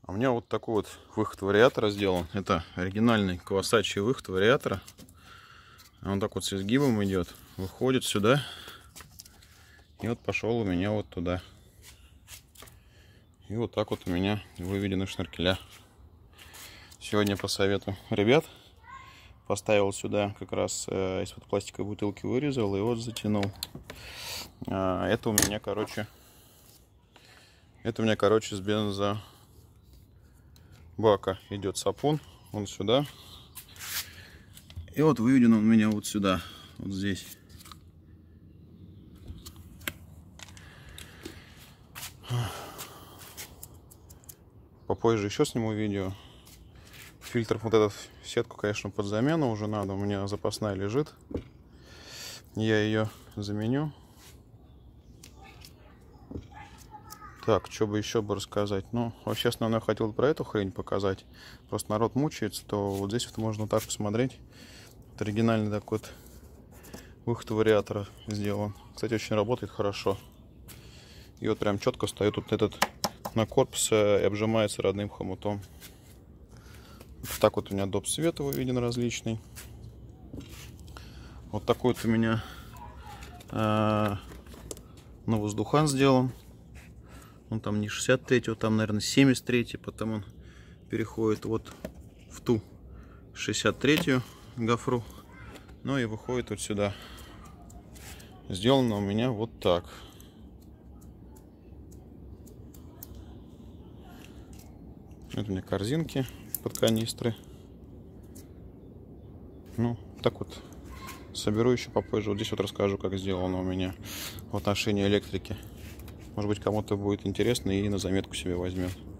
А у меня вот такой вот выход вариатора сделан. Это оригинальный Kawasaki выход вариатора. Он так вот с изгибом идет, выходит сюда. И вот пошел у меня вот туда. И вот так вот у меня выведены шнуркеля. Сегодня по совету ребят поставил сюда как раз из-под пластиковой бутылки, вырезал и вот затянул. Это у меня, короче, с бензобака идет сапун. Он сюда. И вот выведен он у меня вот сюда, вот здесь. Попозже еще сниму видео. Фильтр, вот эту сетку, конечно, под замену уже надо. У меня запасная лежит. Я ее заменю. Так, что бы еще рассказать? Ну, вообще, основное, хотел про эту хрень показать. Просто народ мучается, то вот здесь вот можно так посмотреть. Вот оригинальный такой вот выход вариатора сделан. Кстати, очень работает хорошо. И вот прям четко стоит вот этот на корпус и обжимается родным хомутом. Вот так вот у меня доп. Света выведен различный. Вот такой вот у меня на воздухан сделан. Он там не 63-й, там, наверное, 73-й, потом он переходит вот в ту 63-ю гофру. Ну и выходит вот сюда. Сделано у меня вот так. Это у меня корзинки под канистры. Ну, так вот. Соберу еще попозже. Вот здесь вот расскажу, как сделано у меня в отношении электрики. Может быть, кому-то будет интересно и на заметку себе возьмет.